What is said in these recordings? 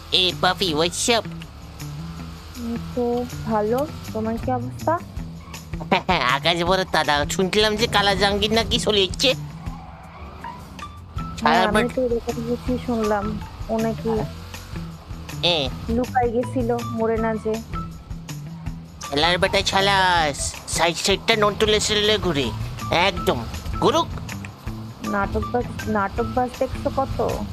এ পাপি হোয়াটসঅ্যাপ। তো ভালো, তোমার কি অবস্থা? আকাশ বড় দাদা, শুনছিলাম যে কালা জাহাঙ্গীর নাকি চলে যাচ্ছে। হ্যাঁ, আমি তো এরকম কিছু শুনলাম। ও নাকি লুকাই গেছিল, মরে না যে। খেলার বেটা ছালাস, সাইড সাইডটা নোট তুলে সেলে ঘুরে একদম গুরুক। নাটকবাজ দেখছো কত?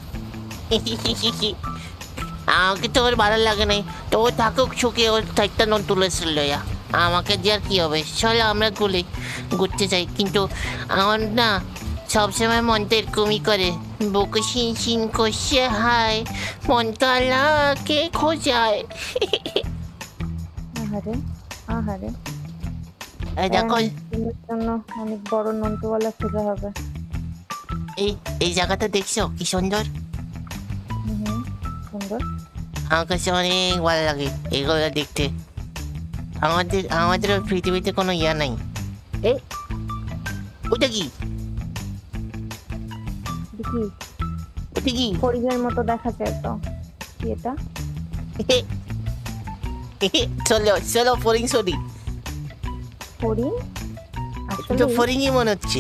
আমাকে তো ওর ভালো লাগে নাই, তো ও থাকুক সুখে, ওর সাইডটা নোট তুলে সেলে। আমাকে দিয়ে আর কি হবে, চলো আমরা ঘুরতে চাই, কিন্তু আমার না সবসময় মনটা এরকমই করে, বুকে শিন শিন করছে, হায় মনটা আল্লাহকে খোঁজায়। আহারে আহারে, দেখো তোমার জন্য অনেক বড় নন্টুওয়ালা খোঁজা হবে। এই এই জায়গাটা দেখছো কি সুন্দর। সুন্দর। আমার কাছে অনেক ভালো লাগে এগুলো দেখতে। আমাদের পৃথিবীতে কোনো ইয়া নাই। ওটা কি? দেখি, ওটা কি? হরিণের মতো দেখা যায় তো। কি এটা? চলো চলো ফরিং সরি। হরিণ? তো ফরিংই মনে হচ্ছে।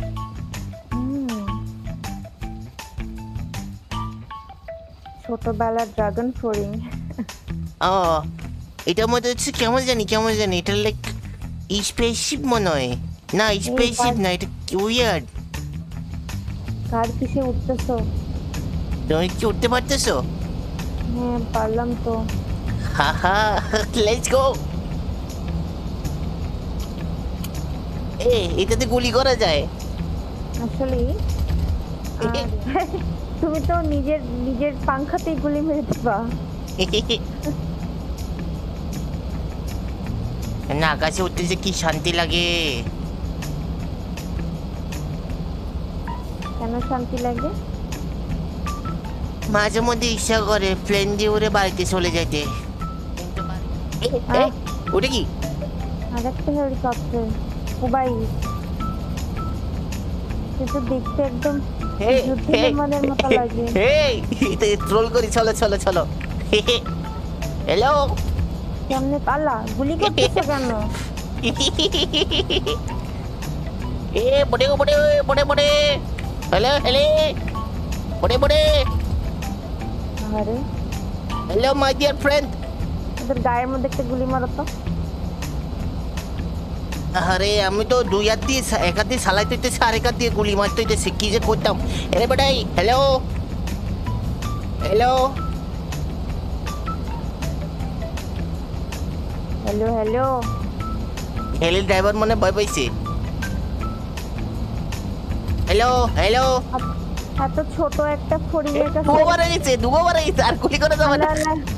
ছোটবেলার ড্রাগন ফরিং। ও, এটার মধ্যে হচ্ছে কেমন জানি এটা লাইক স্পেসশিপ মনে হয়। না স্পেসশিপ না, এটা উইয়ার্ড। কার কিসে উঠতেছো? তুমি কি উঠতে পারতেছো? হ্যাঁ, পারলাম তো। হাহা, লেটস গো। এটাতে গুলি করা যায় আসলে তুমি তো নিজের পাংখাতেই গুলি মেরে দিবা। না, আকাশে উঠতে যে কি শান্তি লাগে। কেন শান্তি লাগে? মাঝে মধ্যে ইচ্ছা করে প্লেন দিয়ে উড়ে বাড়িতে চলে যেতে। ওটা কি? আরেকটা হেলিকপ্টার। ও ভাই, কিন্তু দেখতে একদম যুদ্ধ বিমানের মতো লাগে। ট্রোল করি, চলো চলো চলো। হ্যালো, কেমনে পালা? গুলি করতেছো কেন? বড়ে বড়ে বড়ে বড়ে, হ্যালো হ্যালো, বড়ে বড়ে, আরে হ্যালো মাই ডিয়ার ফ্রেন্ড। ওদের গায়ের মধ্যে একটা গুলি মারো তো। আরে আমি তো দুই হাত দিয়ে এক হাত দিয়ে সালাই তৈতেছি, আর এক হাত দিয়ে গুলি মারতে হইতেছে, কি যে করতাম। এরে বেটাই, hello hello hello hello. Heli driver মনে ভয় পাইছে। হ্যালো হ্যালো, এত ছোট একটা ফড়িংয়ের কাছে দুবার গেছে আর গুলি করে যাবে না।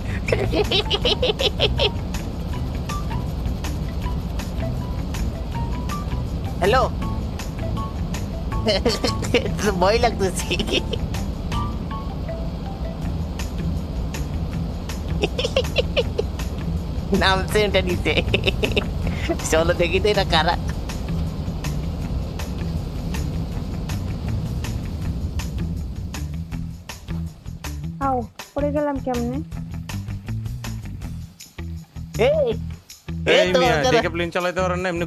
হ্যালো, ভয় লাগতেছে। নামছে ওটা নিতে। চলো দেখি তো এটা কারা। আও, পড়ে গেলাম কেমনে? এই মিয়া দেখে প্লেন চালাতে পারেন না এমনি।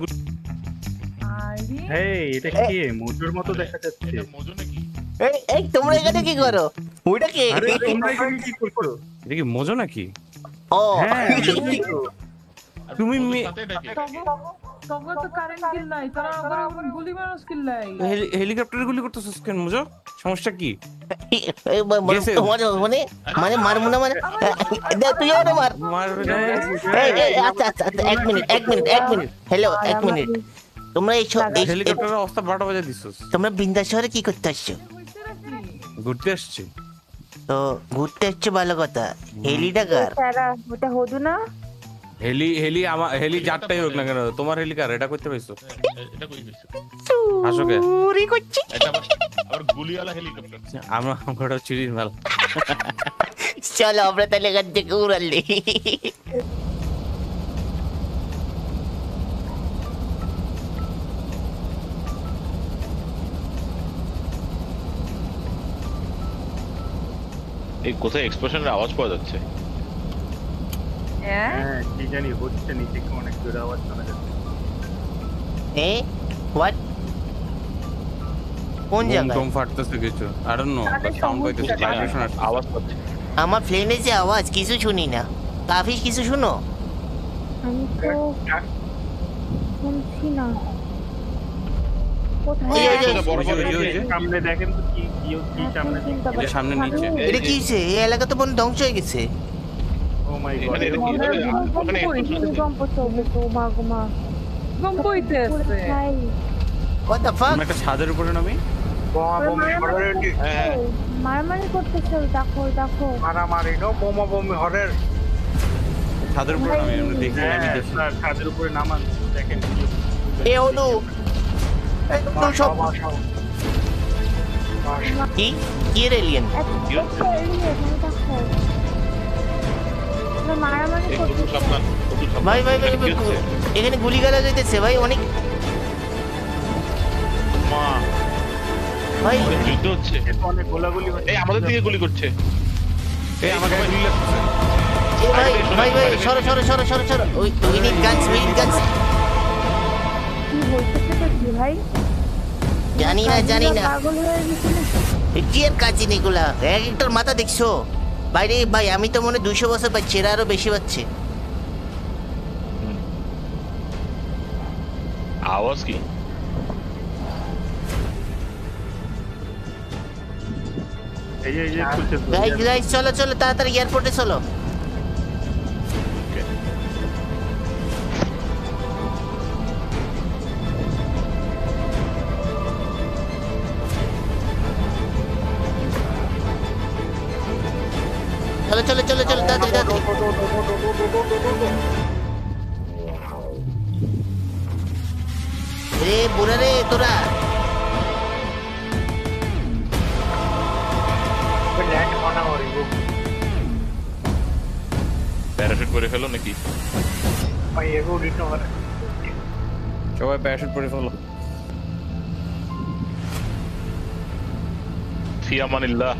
এই এটা কি মজুর মতো দেখা যাচ্ছে? এটা মজু নাকি? এই তোমরা এখানে কি করো? ওইটা কি? আরে তোমরা এখানে কি করছো? এটা কি মজু নাকি? ও হ্যাঁ, তুমি হেলিকপ্টারে গুলি করতেছিস কেন মজু? সমস্যা কি? মানে মানে মারবো না মানে? তুই ওটা মার। আচ্ছা আচ্ছা, এক মিনিট। হ্যালো, এক মিনিট। তোমরা এই হেলিকপ্টারের অবস্থা 12টা বাজে দিছিস। তোমরা বিন্দাস শহরে কি করতে আসছো? ঘুরতে আসছি। তো ঘুরতে আসছো ভালো কথা, হেলিটা কার? ওটা হদু না? হেলি যারটাই হোক না কেন, তোমার হেলি কার? এটা করতে পাইছো? এটা কই গেছে? আসোকে চুরি করছি। এটা আবার গুলিওয়ালা হেলিকপ্টার। আমরা চুরির মাল। চলো আমরা তাহলে এখান থেকে উড়ালি। এই কোথায় এক্সপ্লোশনের আওয়াজ পাওয়া যাচ্ছে? হ্যাঁ কি জানি হচ্ছে নিচে কি অনেক জোরে আওয়াজ শোনা যাচ্ছে। এ হোয়াট কোন বুম জায়গায়? টুম ফাটতেছে কিছু আই ডোন্ট নো বাট কানের সাউন্ড পাইতেছে সমস্যা, ভাইব্রেশন আসছে আওয়াজ পাচ্ছি। আমার প্লেনে যে আওয়াজ কিছু শুনি না। কাফিস কিছু শুনো? আমি তো শুনছি না কোথায় ওই, ওই, ওই, সেটা বড় বড় ওই যে। সামনে দেখেন তো কি কি কি সামনে চিন্তা এটা সামনে নিচে। এটা কি হয়েছে? এই এলাকা তো মনে হয় ধ্বংস হয়ে গেছে। ও মাই গড এখানে এটা কি হবে? ওখানে ভূমিকম্প চলতেছে ও মা গো মা ভূমিকম্প হইতেছে। ভাই হোয়াট দ্য ফাক? আমরা একটা ছাদের উপরে নামি। বোমা বোমি হ্যাঁ মারামারি করতেছে দেখো দেখো মারামারি নো বোমা বোমি হরের। ছাদের উপরে নামি আমরা দেখি আমি হ্যাঁ দেখি স্যার ছাদের উপরে নামান দেখেন কি এ অনু একদম সব কি কি এলিয়েন? একটা এড়িয়ে তুমি দেখো ওরা মারামারি এই কত করতেছে সাবধান কত সাবধান। ভাই ভাই ভাই এখানে কি হচ্ছে? এখানে গুলি গালা যাইতেছে ভাই অনেক। মা ভাই অনেক যুদ্ধ হচ্ছে। অনেক গোলাগুলি হচ্ছে। এই আমাদের দিকে গুলি করছে। এই আমাকে গুলি লাগতেছে। এ ভাই ভাই ভাই সরো সরো সরো সরো সরো। We need guns we need guns. কি হইতেছে কি ভাই জানি না জানি না পাগল হয়ে গেছে না কি এর কাজ এগুলা? এক একটার মাথা দেখছো? বাইরে ভাই আমি তো মনে 200 বছর পাচ্ছি, এরা আরো বেশি পাচ্ছে। আওয়াজ কি? এই যে খুলছে তো। গাইস গাইস চলো চলো তাড়াতাড়ি এয়ারপোর্টে চলো। চলো চলো চলো চলো তাড়াতাড়ি তাড়াতাড়ি। রে বুড়া রে তোরা ল্যান্ড করা হরিব প্যারাশুট করে ফেলো নাকি? ভাই এগো উড়িতে পারে। সবাই প্যারাশুট পরে ফেলো। ফি আমানিল্লাহ।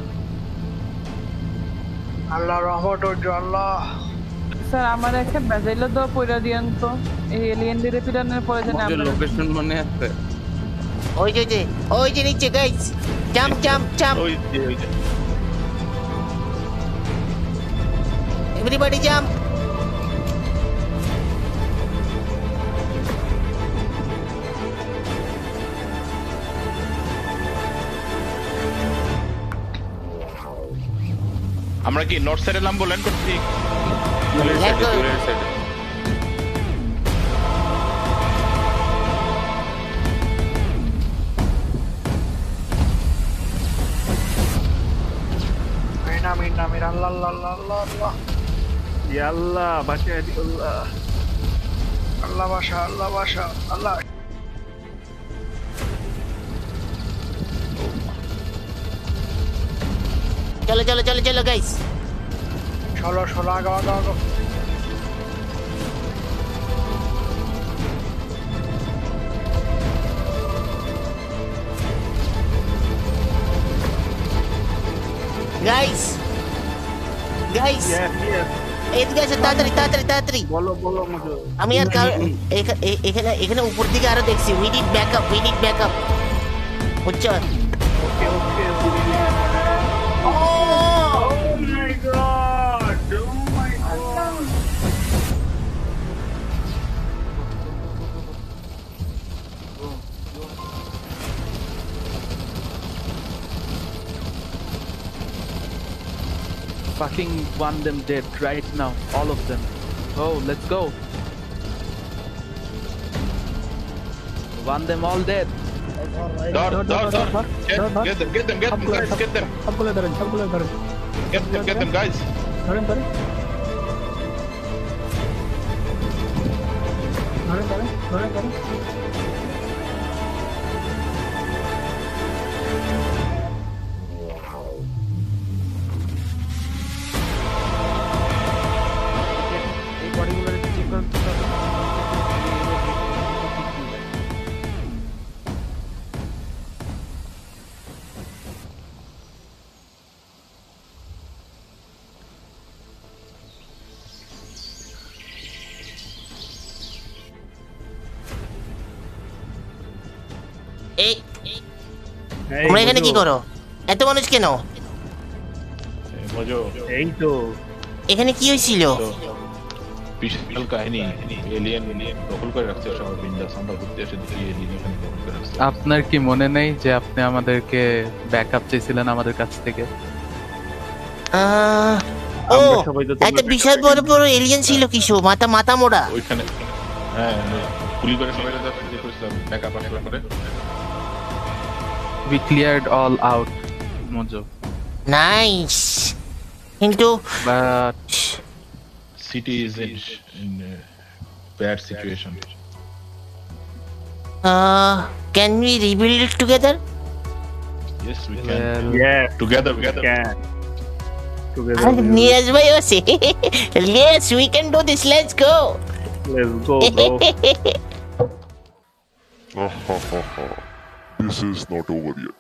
আল্লাহ রহমত ও আল্লাহ। স্যার আমার একটা ব্যাজেলো দাও পয়রা দিয়েন তো এই এলিয়েন দিয়ে পিটানোর পরে জানি আমাদের আমরা লোকেশন মনে আছে। ওই যে নিচে গাইস জাম্প জাম্প জাম্প ওই যে এভরিবডি জাম্প। আমরা কি নর্থ সাইডে নামবো ল্যান্ড করছি? দূরের Let's সাইডে go. দূরের সাইডে। আমিন আল্লাহ আল্লাহ আল্লাহ আল্লাহ ইয়া আল্লাহ বাঁচায় দিও আল্লাহ। আল্লাহ বাসা আল্লাহ। চলো চলো চলো চলো গাইস। চলো আগো। গাইস গাইস এদিকে আসো তাড়াতাড়ি তাড়াতাড়ি তাড়াতাড়ি। বলো মুঝে। আমি আর এখানে এখানে উপর দিকে আরো দেখছি। উই নিড ব্যাকআপ বুঝছো? Okay oh my god Fucking want them dead right now, all of them. Oh, let's go. Want them all dead. Dot. Get them guys, get them. Get them guys. এই বডিগুলো check করুন। এই তোমরা এখানে কি বুঝো, করো? এত মানুষ কেন? মজো এই তো এখানে কি হয়েছিল? তো বিশাল কাহিনী, এলিয়েন দখল করে রাখছে সব বিন্দাস। আমরা ঘুরতে এসে দেখি এলিয়েন এখানে দখল করে রাখছে। আপনার কি মনে নেই যে আপনি আমাদেরকে ব্যাকআপ চাইছিলেন আমাদের কাছ থেকে? ও আমরা সবাই তো একটা বিশাল বড় বড় এলিয়েন ছিল কিছু, মাথা মাথা মোড়া। ওইখানে হ্যাঁ গুলি করে সবাই করেছিলাম, ব্যাকআপ আসলে করে। We cleared all out, Mojo. Nice, কিন্তু But City is in a bad situation. Can we rebuild it together? Yes, we can. well, yeah Together. can together আর নিয়াজ ভাই আছে। Yes, we can do this. Let's go. let's go bro. This is not over yet.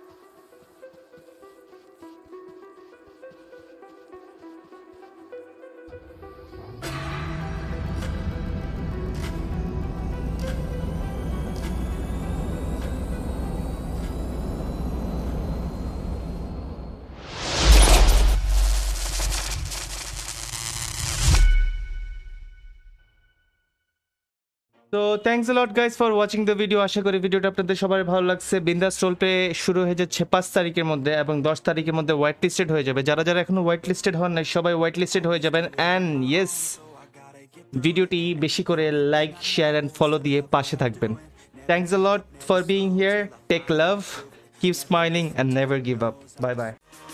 তো thanks a lot guys for watching the video. আশা করি ভিডিওটা আপনাদের সবার ভালো লাগছে। বিন্দাস রোল প্লে শুরু হয়ে যাচ্ছে 5 তারিখের মধ্যে এবং 10 তারিখের মধ্যে হোয়াইট লিস্টেড হয়ে যাবে। যারা যারা এখনো হোয়াইট লিস্টেড হন নাই সবাই হোয়াইট লিস্টেড হয়ে যাবেন। অ্যান্ড ইয়েস, ভিডিওটি বেশি করে লাইক, শেয়ার অ্যান্ড ফলো দিয়ে পাশে থাকবেন। Thanks a lot for being here. Take love, keep smiling and never give up. Bye by.